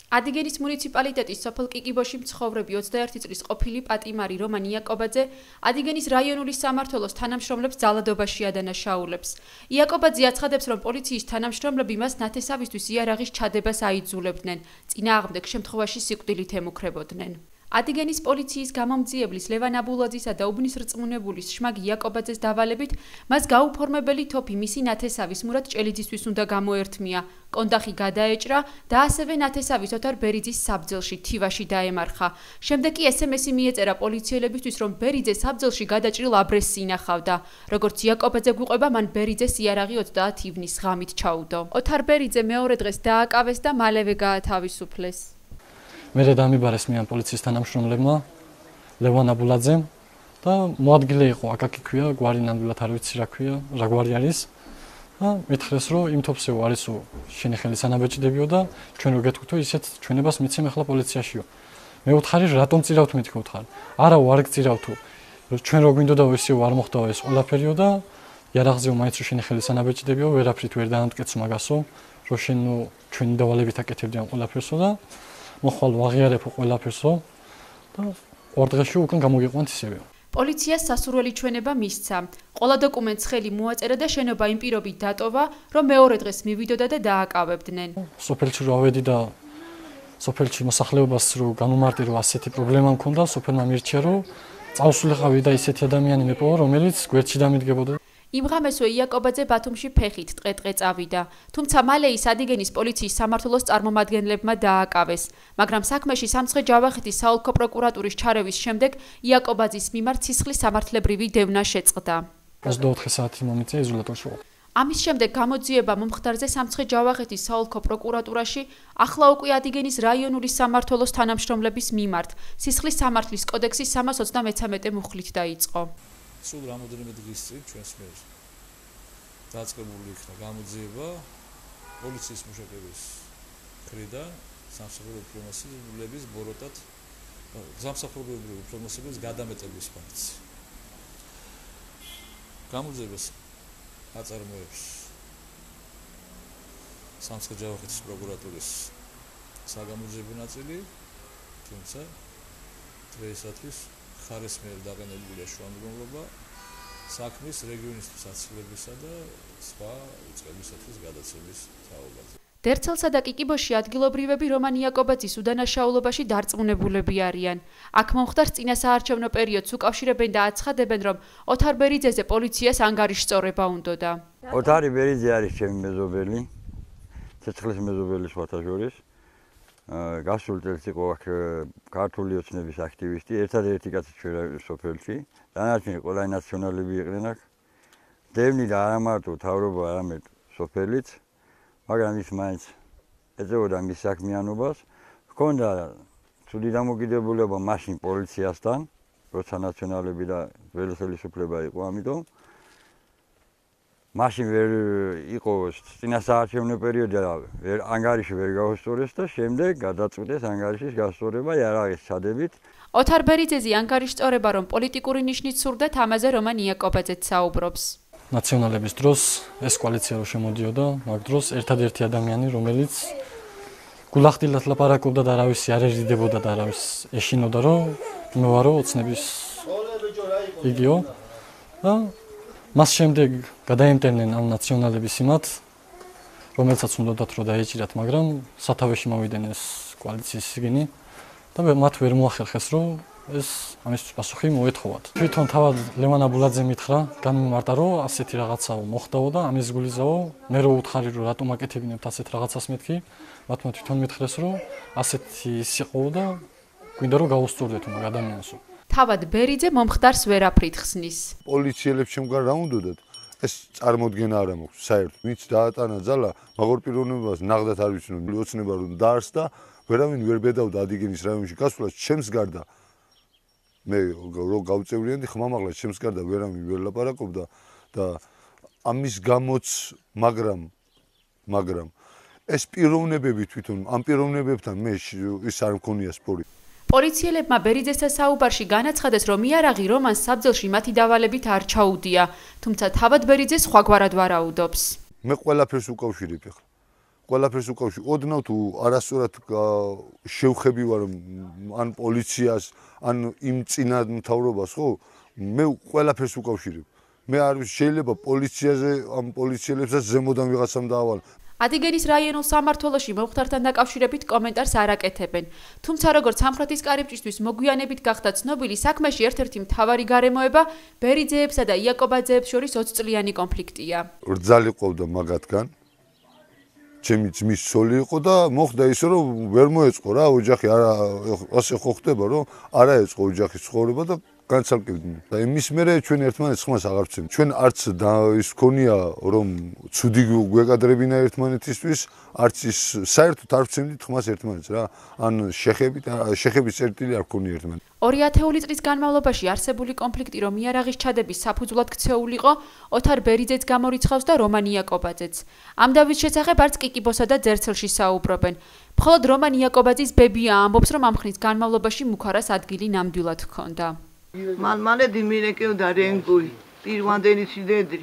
ადიგენის მუნიციპალიტეტის სოფელ კიკიბოში მცხოვრები 21 წლის ყოფილი პატიმარი რომან იაკობაძე ადიგენის რაიონული სამმართველოს თანამშრომლებს ძალადობაში ადანაშაულებს. იაკობაძე აცხადებს, რომ პოლიციის თანამშრომლები მას ნათესავისთვის იარაღის ჩადებას აიძულებდნენ, წინააღმდეგ შემთხვევაში სიკვდილით ემუქრებოდნენ. ადიგენის პოლიციის გამომძიებლის ლევან აბულაძისა და უბნის რწმუნებულის შმაგ იაკობაძეს დავალებით მას გაუფორმებელი თოფი მისი ნათესავის მურად ჭელიძისთვის უნდა გამოერთმია, კონდახი გადაეჭრა და ასევე ნათესავის ოთარ ბერიძის საბძელში თივაში დაემარხა. შემდეგ კი SMS-ი მიეწერა პოლიციელებისთვის, რომ ბერიძე საბძელში გადაჭრილ აბრესს ინახავდა. როგორც იაკობაძე გვიყვება, მან ბერიძეს იარაღი 30 ივნის ღამით ჩაუდო. ოთარ ბერიძე მეორე დღეს დააკავეს და მალევე გაათავისუფლეს. მე დამიბარეს მიან პოლიციის თანამშრომლებმა ლევან აბულაძემ და მოადგილე იყო აკაკი ქვია, გვარი ნამდვილად არ ვიცი რა ქვია, რა გვარი არის და მითხრეს, რომ იმ თოფსეო არისო შენი ხელი სანაბეჭდებიო და ჩვენ რო გეთქვით, ისეთ ჩვენებას მიცემ ახლა პოლიციაშიო. მე ვთხარი, რატომ წირავთ მეთქი ვთხარ. არაო, არ გწირავთო. ჩვენ რო გვინდოდაო ისეო არ მოხდაო ეს ყველაფერიო და იარაღზეო მაინც რო შენი ხელი სანაბეჭდებიო, ვერაფრით ვერ დაამტკეცო მაგასო, რო შენო ჩვენი დავალებით აკეთებდი ამ ყველაფერსო და მოხვალ ვაღიარებო ყველაფერსო და ორ დღეში უკან გამოგიყვანთ ისევე. პოლიციას სასურველი ჩვენება მისცა. ყველა დოკუმენტს ხელი მოაწერა და შენობა იმ პირობით დატოვა, რომ მეორე დღეს მივიდოდა და დააკავებდნენ. სოფელში რო ავედი და სოფელში მოსახლეობას რო განუმარტირო ასეთი პრობლემა მქონდა, სოფელმა მირჩია, რომ წავსულიყავი და ისეთი ადამიანი მეპოვა, რომელიც გვერდში დამიდგებოდა. იმ ღამესვე იაკობაძე ბათუმში ფეხით ტყე-ტყე წავიდა. თუმცა მალე ის ადიგენის პოლიციის სამმართველოს წარმომადგენლებმა დააკავეს. მაგრამ საქმეში სამცხე ჯავახეთის საოლქო პროკურატურის ჩარევის შემდეგ იაკობაძის მიმართ სისხლის სამართლებრივი დევნა შეწყდა. 24 საათი მომიწია იზოლატორში. ამის შემდეგ გამოძიება მომხდარზე სამცხე ჯავახეთის საოლქო პროკურატურაში ახლა უკვე ადიგენის რაიონული სამმართველოს თანამშრომლების მიმართ სისხლის სამართლის კოდექსის 323 მუხლით დაიწყო. სულ რამოდენიმე დღის წინ ჩვენს მიერ დაწყებული იქნა გამოძიება პოლიციის მუშაკების მხრიდან სამსახურებრივი უფლებების ბოროტად სამსახურებრივი უფლებების გადამეტების ფაქტს. გამოძიებას აწარმოებს სამცხე ჯავახეთის პროკურატურის საგამოძიებო ნაწილი, თუმცა დღეისათვის ხარისმიერ დაყენებულია შუამდგომლობა საქმის რეგიონისთვის აცვლებისა და სხვა უწყებისათვის გადაცემის თაობაზე. დერცელსა და კიკიბოში ადგილობრივები რომან იაკობაძის უდანაშაულობაში დარწმუნებულები არიან. აქ მომხდარ წინასაარჩევნო პერიოდს უკავშირებენ და აცხადებენ, რომ ოთარ ბერიძეზე პოლიციას ანგარიშწორება უნდოდა. ოთარი ბერიძე არის ჩემი მეზობელი, ცეცხლის მეზობელი სხვათა შორის. გასულ წელს იყო აქ ქართული ოცნების აქტივისტი, ერთადერთი კაცი ჩვენ სოფელში. დანარჩენი ყველა ნაციონალები იყვნენ აქ. დევნი და არა მარტო თავრობა, არამედ სოფელიც, მაგრამ ის მაინც ეწეოდა მის საქმიანობას. ჰქონდა ცუდი დამოკიდებულება მაშინ პოლიციასთან, როცა ნაციონალები და ძველი ხელისუფლება იყო, ამიტომ მაშინ ვერ იყო წინასაარჩევნო პერიოდი და ანგარიში ვერ გაუსწორეს და შემდეგ გადაწყვიტეს ანგარიშის გასწორება იარაღის ჩადებით. ოთარ ბერიძეზე ანგარიშწორება რომ პოლიტიკური ნიშნით სურდათ, ამაზე რომან იაკობაძეც საუბრობს. ნაციონალების დროს ეს კოალიცია რო შემოდიოდა, მაგ დროს ერთადერთი ადამიანი, რომელიც გულახდილად ლაპარაკობდა და არავის არ ერიდებოდა და არავის ეშინოდა, რომ მოვარო ოცნების იგიო და მას შემდეგ გადაემტერნენ ამ ნაციონალების იმათ, რომელსაც უნდათ რომ დაეჭირათ, მაგრამ სათავეში მოვიდნენ ეს კოალიციის სიგნი და მათ ვერ მოახერხეს, რომ ეს ამისთვის პასუხი მოეთხოვათ. თვითონ თავად ლევან აბულაძე მითხრა, განმარტა, რომ ასეთი რაღაცაო მოხდაო და ამის გულიზაო, მე რო უთხარი, რომ რატომ აკეთებინებთ ასეთ რაღაცას მეთქი, მათმა თვითონ მითხრეს, რომ ასეთი ის იყო და გვინდა რომ გაუსწორდეთ მაგ ადამიანსო. თავად ბერიძე მომხდარს ვერაფრით ხსნის. პოლიციელებს შემდგარ რა უნდათ? ეს წარმოდგენა არ მაქვს საერთოდ. ვინც დაატანა ძალა, მაგორ პიროვნებას ნახდათ არ ვიცნობ, ოცნება რომ დაარსდა, ვერავინ ვერ ბედავდა ადიგენის რაიონში გასვლას, ჩემს გარდა. მე რო გავწევრიანდი ხმამაღლა ჩემს გარდა ვერავინ ვერ ლაპარაკობდა და ამის გამოც მაგრამ ეს პიროვნებები თვითონ ამ პიროვნებებთან მე ის არ მქონია სპორი. პოლიციელებმა ბერიძესთან საუბარში განაცხადეს, რომ იარაღი რომანს საბძელში მათი დავალებით არ ჩაუდია, თუმცა თავად ბერიძე სხვაგვარად ვარაუდობს. მე ყველაფერს უკავშირებ ახლა. ყველაფერს უკავშირ ოდნავ თუ არასწორად შევხები ვარ ან პოლიციას ან იმ წინამძღოლობას ხო მე ყველაფერს უკავშირებ მე არ შეიძლება პოლიციაზე ამ პოლიციელებსაც ზემოდან ვიღაცამ დაავალ ადიგენის რაიონულ სამმართველოში მომხდართან დაკავშირებით კომენტარს არ აკეთებენ. თუმცა როგორც სამხრეთის კარიბჭისთვის მოგვიანებით გახდა ცნობილი, საქმეში ერთ-ერთი მთავარი გარემოება ბერიძეებსა და იაკობაძეებს შორის 20 წლიანი კონფლიქტია. რძალი ყოფდა მაგათგან. ჩემი ძმის ცოლი იყო და მოხდა ისე რომ ვერ მოეწყო რა ოჯახი არა ასე ხო ხდება რომ არა ეწყო ოჯახის ცხოვრება და განცალკევდნენ. და იმის მერე ჩვენ ერთმანეთს ხმას აღარ ვცემთ. ჩვენ არც ის ქონია რომ ცუდი გვეკადრებინა ერთმანეთისთვის, არც ის საერთოდ არ ვცემდით ხმას ერთმანეთს რა. ან შეხების წერტილი არ ქონია ერთმანეთს. 2 ათეული წლის განმავლობაში არსებული კონფლიქტი რომ იარაღის ჩადების საფუძვლად ქცეულიყო, ოთარ ბერიძეც გამორიცხავს და რომან იაკობაძეც. ამ დავის შესახებ არც კიკიბოსა და დერცელში საუბრობენ. მხოლოდ რომან იაკობაძის ბებია ამბობს, რომ ამ ხნის განმავლობაში მუქარას ადგილი ნამდვილად ჰქონდა. მალე დიმირეკეოდა რენგური პირვანდელი სიდედრი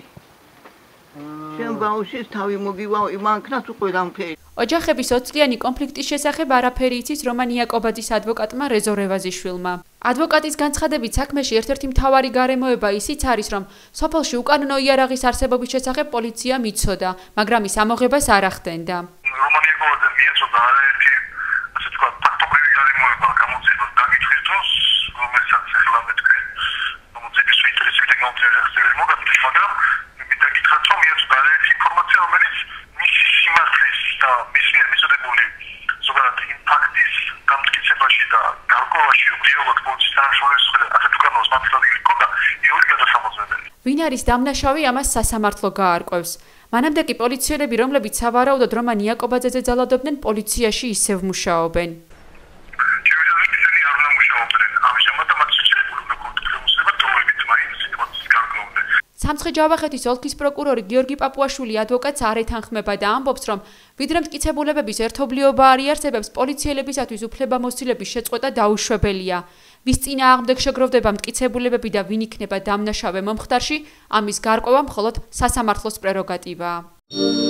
შენ ბავშვის თავი მოგივა იმანქნას ყველანფერი ოჯახების 20 წლიანი კონფლიქტის შესახებ არაფერი იცის რომან იაკობაძის ადვოკატმა რეზო რევაზიშვილმა. ადვოკატის განცხადებით საქმეში ერთ-ერთი მთავარი გარემოება ისიც არის, რომ სოფელში უკანონო იარაღის არსებობის შესახებ პოლიციამ იცოდა, მაგრამ ის ამოღებას არ ახდენდა. რომან იაკობაძე მიეწოდა არაერთი ასე თქვა ფაქტობრივი გარემოება გამოძიებას დაგიწყის დროს რომელსაც ახლა მე თქვენ გამოძიების ინტერესები და გამოცდილების მოგაწყდეს, მაგრამ მინდა გითხრათ რომ მიეწოდა არაერთი ინფორმაცია რომელიც მისი სიმართლის და მის მიერ მიწოდებული ზოგადად იმ ფაქტის დამტკიცებაში და გარკვევაში რეალურად პოლიციის თანამშრომლებს ასე თუ განოს მართლად იქონდა იური გადასამოწმებელი. ვინ არის დამნაშავე ამას სასამართლო გაარკვევს. მანამდე კი პოლიციელები, რომლებიც სავარაუდოდ რომან იაკობაძეზე ძალადობდნენ, პოლიციაში ისევ მუშაობენ. სამცხე-ჯავახეთის ოლქის პროკურორი გიორგი პაპუაშვილი ადვოკატს არ ეთანხმება და ამბობს, რომ ვიდრე მტკიცებულებების ერთობლიობა არ იარსებებს, პოლიციელებისათვის უფლებამოსილების შეწყვეტა დაუშვებელია. ვის წინააღმდეგ შეგროვდება მტკიცებულებები და ვინ იქნება დამნაშავე მომხდარში, ამის გარკვევა მხოლოდ სასამართლოს პრეროგატივაა.